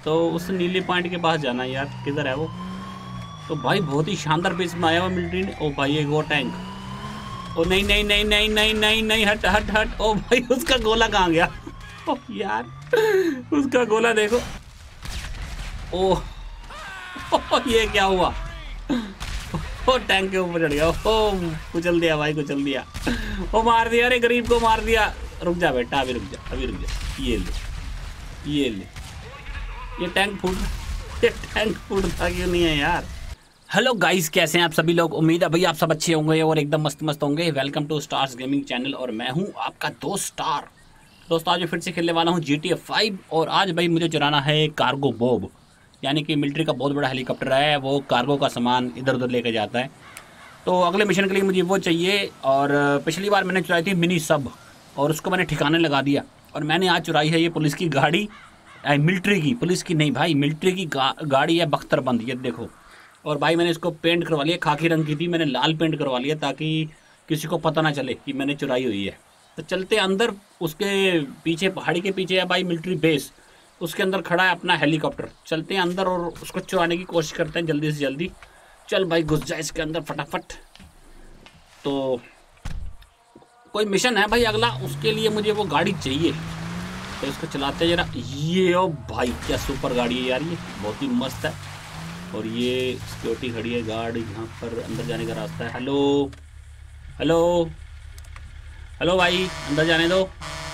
तो उस नीले पॉइंट के पास जाना है यार, किधर है वो। तो भाई बहुत ही शानदार बेस में आया हुआ मिलिट्री ने। ओ भाई एक और टैंक। ओ नहीं नहीं नहीं नहीं नहीं नहीं नहीं, हट हट हट। ओ भाई उसका गोला कहाँ गया। ओ यार उसका गोला देखो। ओ, ये क्या हुआ। ओ टैंक के ऊपर चढ़ गया। ओ कुचल दिया भाई, कुचल दिया। ओ मार दिया, अरे गरीब को मार दिया। रुक जा बेटा, अभी रुक जा, अभी रुक जा। ये ले, ये ले। ये टैंक फूटता क्यों नहीं है यार। हेलो गाइस, कैसे हैं आप सभी लोग। उम्मीद है भाई आप सब अच्छे होंगे और एकदम मस्त मस्त होंगे। Welcome to Stars Gaming channel और मैं हूं आपका दोस्त स्टार। दोस्तों आज मैं फिर से खेलने वाला हूं GTA 5 और आज भाई मुझे चुराना है कार्गो बॉब, यानी कि मिलिट्री का बहुत बड़ा हेलीकॉप्टर है। वो कार्गो का सामान इधर उधर लेके जाता है। तो अगले मिशन के लिए मुझे वो चाहिए। और पिछली बार मैंने चुराई थी मिनी सब और उसको मैंने ठिकाने लगा दिया। और मैंने आज चुराई है ये पुलिस की गाड़ी, मिलिट्री की, पुलिस की नहीं भाई, मिलिट्री की गाड़ी है बख्तरबंद, ये देखो। और भाई मैंने इसको पेंट करवा लिया, खाकी रंग की थी, मैंने लाल पेंट करवा लिया ताकि किसी को पता ना चले कि मैंने चुराई हुई है। तो चलते अंदर। उसके पीछे, पहाड़ी के पीछे है भाई मिलिट्री बेस, उसके अंदर खड़ा है अपना हेलीकॉप्टर। चलते हैं अंदर और उसको चुराने की कोशिश करते हैं जल्दी से जल्दी। चल भाई घुस जाए इसके अंदर फटाफट। तो कोई मिशन है भाई अगला, उसके लिए मुझे वो गाड़ी चाहिए। तो इसको चलाते जरा। ये ओ भाई क्या सुपर गाड़ी है यार, ये बहुत ही मस्त है। और ये सिक्योरिटी खड़ी है, गार्ड यहाँ पर अंदर जाने का रास्ता है। हेलो हेलो हेलो भाई अंदर जाने दो।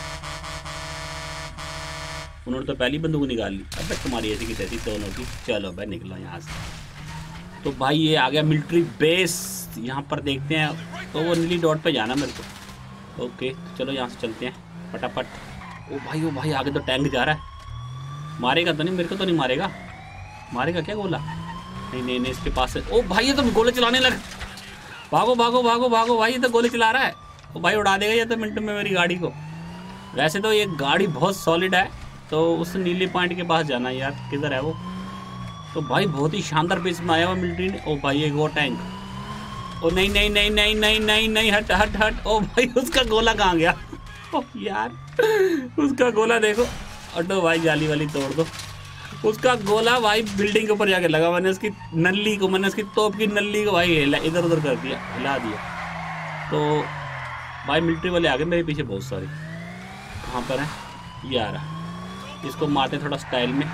उन्होंने तो पहली बंदूक निकाल ली। अब तुम्हारी ऐसी की तैसी दोनों की। चलो भाई निकलो यहाँ से। तो भाई ये आ गया मिलिट्री बेस, यहाँ पर देखते हैं। तो वो नीली डॉट पे जाना मेरे को। ओके चलो यहाँ से चलते हैं फटाफट। ओ भाई आगे तो टैंक जा रहा है। मारेगा तो नहीं, मेरे को तो नहीं मारेगा। मारेगा क्या गोला? नहीं नहीं नहीं, इसके पास है। ओ भाई ये तो गोले चलाने लग। भागो भागो भागो भागो भाई, ये तो गोले चला रहा है। ओ भाई उड़ा देगा ये तो मिनट में मेरी गाड़ी को। वैसे तो ये गाड़ी बहुत सॉलिड है। तो उस नीले पॉइंट के पास जाना है यार, किधर है वो। तो भाई बहुत ही शानदार बेस में आया हुआ मिलिट्री ने। ओ भाई एक और टैंक। ओ नहीं नहीं नहीं नहीं नहीं नहीं नहीं, हट हट हट। ओ भाई उसका गोला कहाँ गया। ओ यार उसका गोला देखो। हटो भाई, जाली वाली तोड़ दो। उसका गोला भाई बिल्डिंग के ऊपर जाके लगा। मैंने उसकी नल्ली को, मैंने उसकी तोप की नल्ली को भाई इधर उधर कर दिया, हिला दिया। तो भाई मिलिट्री वाले आ गए मेरे पीछे बहुत सारे। कहाँ पर है ये? आ रहा। इसको मारते थोड़ा स्टाइल में।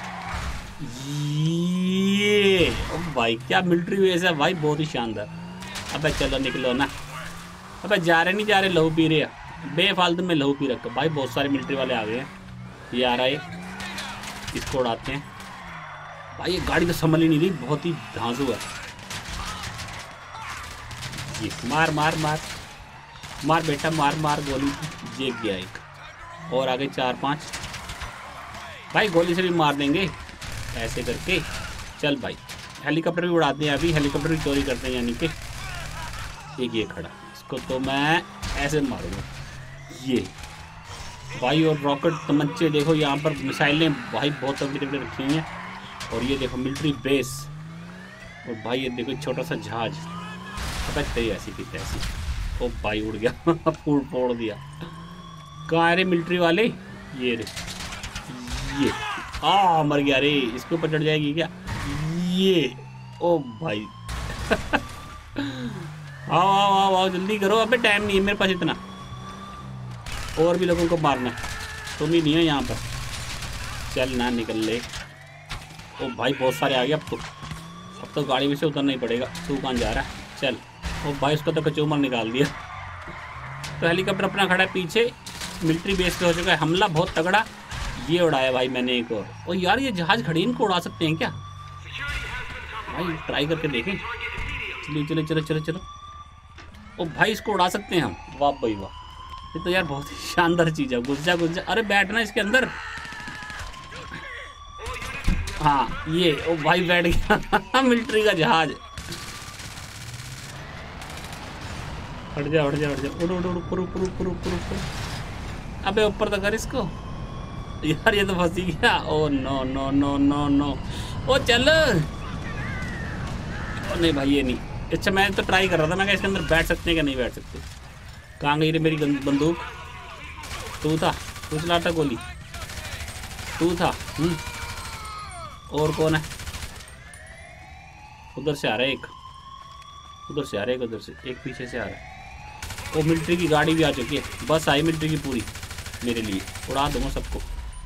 ये ओ भाई क्या मिलिट्री बेस है भाई, बहुत ही शानदार। अबे चलो निकलो ना। अबे जा रहे नहीं जा रहे, लहू पी रहे, बेफालतू में लहू पी रखो भाई। बहुत सारे मिलिट्री वाले आ गए हैं। ये आ रहा है, इसको उड़ाते हैं भाई। ये गाड़ी तो संभल ही नहीं रही, बहुत ही धांसू है। ये मार मार मार मार बेटा, मार मार गोली। जेब गया एक और, आगे 4-5 भाई गोली से भी मार देंगे ऐसे करके। चल भाई हेलीकॉप्टर भी उड़ाते हैं, अभी हेलीकॉप्टर भी चोरी करते हैं। यानी कि एक ये खड़ा, इसको तो मैं ऐसे मारूंगा। ये भाई और रॉकेट तमंचे देखो, यहाँ पर मिसाइलें भाई बहुत तगड़ी तगड़ी रखी हुई हैं। और ये देखो मिलिट्री बेस। और भाई ये देखो छोटा सा जहाज। अब तेरी ऐसी की तैसी। ओ भाई उड़ गया फोड़ दिया। कहाँ है रे मिलिट्री वाले? ये रे, ये मर गया रे। इसके ऊपर चढ़ जाएगी क्या ये? ओ भाई आओ आओ आओ आओ जल्दी करो, अबे टाइम नहीं है मेरे पास इतना। और भी लोगों को मारना है, तुम ही नहीं हो यहाँ पर। चल ना निकल ले। ओ भाई बहुत सारे आ गए अब तो गाड़ी में से उतरना ही पड़ेगा। तू कहाँ जा रहा है? चल। ओ भाई उसको तो कचूमर निकाल दिया। तो हेलीकॉप्टर अपना खड़ा है पीछे, मिलिट्री बेस पे हो चुका है हमला बहुत तगड़ा। ये उड़ाया भाई मैंने एक और। ओ यार ये जहाज खड़ी, इनको उड़ा सकते हैं क्या भाई? ट्राई करके देखें। चलिए चलो चलो चलो चलो। ओ भाई इसको उड़ा सकते हैं हम। वाह भाई वाह, ये तो यार बहुत ही शानदार चीज़ है। घुस जा घुस जा। अरे बैठना इसके अंदर। हाँ ये ओ भाई बैठ गया मिलिट्री का जहाज। हट जा हट जा हट जा। उड़ उड़ उड़ ऊपर ऊपर ऊपर ऊपर ऊपर। अबे ऊपर तो कर इसको यार, ये तो फंसी गया। Oh no no no no no. ओ चल। ओ नहीं भाई ये नहीं। अच्छा मैं तो ट्राई कर रहा था, मैं क्या इसके अंदर बैठ सकते हैं क्या? नहीं बैठ सकते। कहाँ गई रे मेरी बंदूक? तू था, तू चलाता गोली, तू था। और कौन है? उधर से आ रहा है एक, उधर से आ रहा है एक, उधर से एक पीछे से आ रहा है। वो मिलिट्री की गाड़ी भी आ चुकी है, बस आई मिलिट्री की पूरी मेरे लिए, उड़ा दूंगा सबको।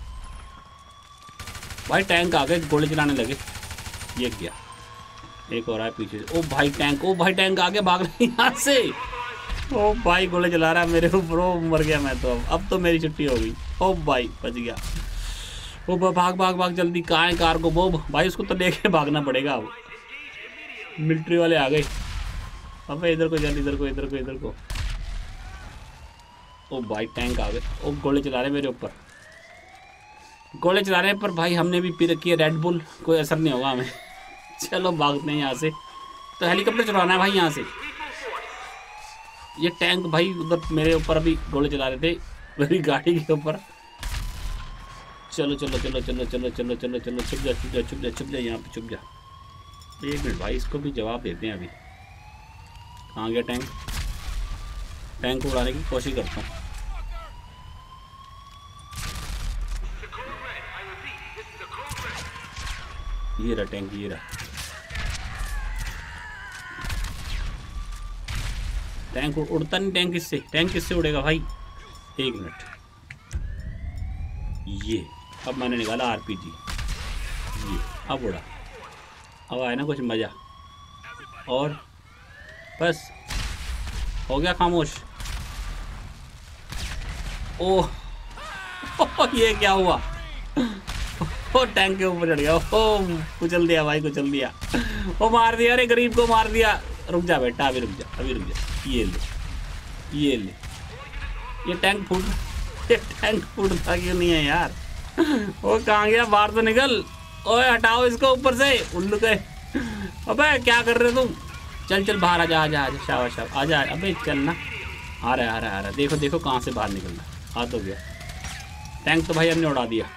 भाई टैंक आ गए, गोले चलाने लगे। ये क्या, एक और है पीछे से। ओ भाई टैंक, ओ भाई टैंक आ गया, भाग रहे यहाँ से। ओ भाई गोले चला रहा है मेरे ऊपर, ओ मर गया मैं तो। अब तो मेरी छुट्टी हो गई। ओ भाई बच गया। ओ भाग भाग भाग जल्दी, कहाँ है कार को बोब? भाई उसको तो लेके भागना पड़ेगा अब। मिलिट्री वाले आ गए। अब इधर को जल्दी, इधर को इधर को इधर को। ओ भाई टैंक आ गए। ओ गोले चला रहे मेरे ऊपर, गोले चला रहे हैं, पर भाई हमने भी पी रखी है रेड बुल, कोई असर नहीं होगा हमें। चलो भागते हैं यहाँ से। तो हेलीकॉप्टर चलाना है भाई यहाँ से। ये टैंक भाई उधर मेरे ऊपर अभी गोले चला रहे थे मेरी गाड़ी के ऊपर। चलो चलो चलो चलो चलो चलो चलो चलो, छुप जा छुप जा छुप जा छुप जा, यहाँ पे छुप जा। एक मिनट भाई, इसको भी जवाब देते हैं अभी। कहाँ गया टैंक? टैंक को उड़ाने की कोशिश करता हूँ। ये रहा टैंक, ये रहा टैंक। उड़ता नहीं टैंक, किससे? टैंक किससे उड़ेगा भाई? एक मिनट, ये अब मैंने निकाला आरपीजी, ये अब उड़ा। अब आया ना कुछ मज़ा। और बस हो गया खामोश। ओह ये क्या हुआ? ओ टैंक के ऊपर चढ़ गया। ओ कुचल दिया भाई, कुचल दिया। ओ मार दिया, अरे गरीब को मार दिया। रुक जा बेटा, अभी रुक जा, अभी रुक जा। ये ले, ये ले। ये टैंक फूटता क्यों नहीं है यार? वो कहाँ गया? बाहर तो निकल। ओए हटाओ इसको ऊपर से, उल्लू के। अबे क्या कर रहे हो तुम? चल चल बाहर आजा आजा आजा, शाबाश शाबाश, आजा। अबे चल ना, आ रहा है आ रहा है आ रहा है। देखो देखो कहाँ से बाहर निकलना। हाथ हो गया टैंक तो भाई हमने उड़ा दिया।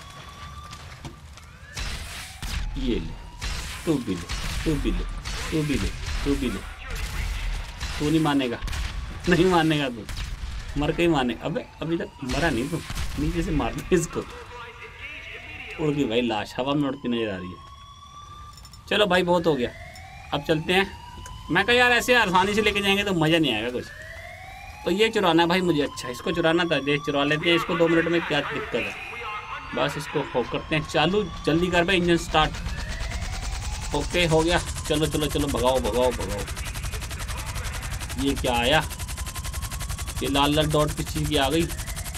ये ले, तू भी ले, तू भी ले, तू भी ले, तू भी ले। तू नहीं मानेगा, नहीं मानेगा तू, मर के ही माने। अबे अभी तक मरा नहीं तू, नीचे से मार दे इसको। उड़ गई भाई लाश, हवा में उड़ती नजर आ रही है। चलो भाई बहुत हो गया, अब चलते हैं। मैं कहा यार ऐसे आसानी से लेके जाएंगे तो मज़ा नहीं आएगा कुछ। तो ये चुराना है भाई मुझे। अच्छा इसको चुराना था, देख चुरा लेते हैं इसको 2 मिनट में, क्या दिक्कत है? बस इसको हो करते हैं चालू, जल्दी कर भाई, इंजन स्टार्ट। ओके हो गया। चलो चलो चलो, भगाओ भगाओ भगाओ। ये क्या आया? ये लाल लाल डॉट किस चीज़ की आ गई?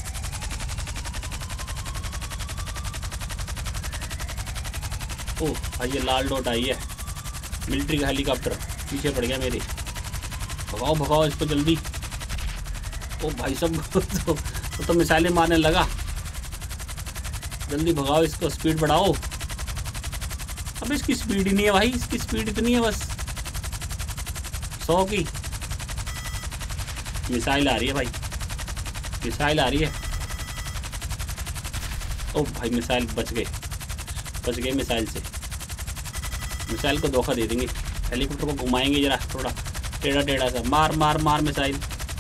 ओह भाई ये लाल डॉट आई है, मिलिट्री का हेलीकॉप्टर पीछे पड़ गया मेरे। भगाओ भगाओ इसको जल्दी। ओ भाई सब तो मिसाइलें मारने लगा। जल्दी भगाओ इसको, स्पीड बढ़ाओ। अब इसकी स्पीड ही नहीं है भाई, इसकी स्पीड इतनी है बस 100 की। मिसाइल आ रही है भाई, मिसाइल आ रही है। ओ भाई मिसाइल बच गए मिसाइल से। मिसाइल को धोखा दे देंगे, हेलीकॉप्टर को घुमाएंगे जरा थोड़ा टेढ़ा टेढ़ा सा। मार मार मार मिसाइल।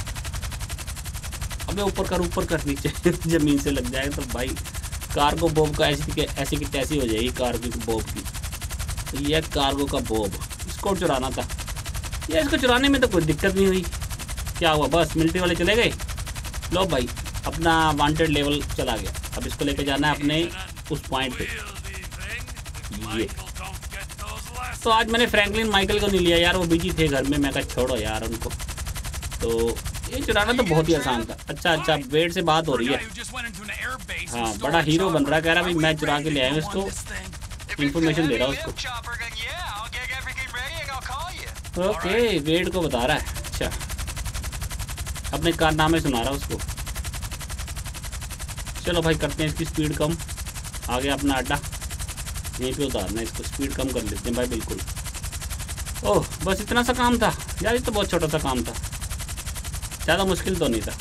अबे ऊपर कर नीचे जमीन से लग जाएगा तो भाई कार्गो बॉब का ऐसी की तैसी हो जाएगी कार्गो बॉब की। तो ये कार्गो का बॉब, इसको चुराना था यार। इसको चुराने में तो कोई दिक्कत नहीं हुई। क्या हुआ? बस मिलिट्री वाले चले गए। लो भाई अपना वांटेड लेवल चला गया। अब इसको लेके जाना है अपने उस पॉइंट पे। ये तो आज मैंने फ्रैंकलिन माइकल को नहीं लिया यार, वो बिजी थे घर में। मैं कहा छोड़ो यार उनको। तो ये चुराना तो बहुत ही आसान था। अच्छा वेट से बात हो रही है। हाँ बड़ा हीरो बन रहा है, कह रहा भाई मैं चुरा के ले आया इसको, इंफॉर्मेशन दे रहा हूँ उसको। ओके वेट को बता रहा है। अच्छा अपने कारनामे सुना रहा है उसको। चलो भाई करते हैं इसकी स्पीड कम। आ गया अपना अड्डा, यहीं पे उतारना है इसको। स्पीड कम कर लेते हैं भाई बिल्कुल। ओह बस इतना सा काम था यार, ये तो बहुत छोटा सा काम था, ज़्यादा मुश्किल तो नहीं था।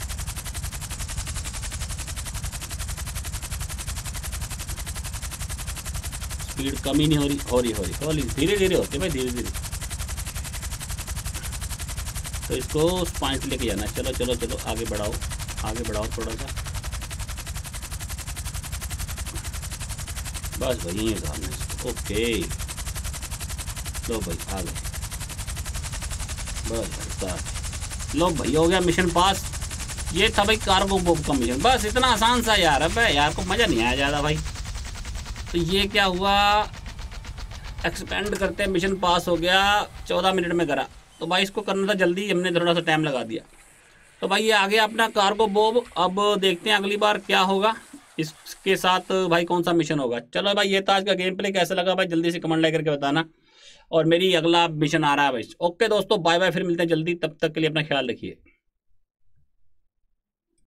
स्पीड कम ही नहीं हो रही धीरे धीरे होती है भाई, धीरे धीरे। तो इसको उस पॉइंट से लेके जाना है। चलो चलो चलो आगे बढ़ाओ थोड़ा सा। बस भाई यही उतारना है। ओके लो भाई आ गए, बस भाई उतार लो भाई, हो गया मिशन पास। ये था भाई कार्गो बॉब का मिशन, बस इतना आसान सा यार। अब यार को मज़ा नहीं आया ज़्यादा भाई। तो ये क्या हुआ, एक्सपेंड करते हैं, मिशन पास हो गया, 14 मिनट में करा। तो भाई इसको करना था जल्दी, हमने थोड़ा सा टाइम लगा दिया। तो भाई ये आ गया अपना कार्गो बॉब। अब देखते हैं अगली बार क्या होगा इसके साथ भाई, कौन सा मिशन होगा। चलो भाई ये था आज का गेम प्ले, कैसा लगा भाई जल्दी से कमेंट लाइक करके बताना। और मेरी अगला मिशन आ रहा है भाई। ओके दोस्तों बाय बाय, फिर मिलते हैं जल्दी, तब तक के लिए अपना ख्याल रखिए।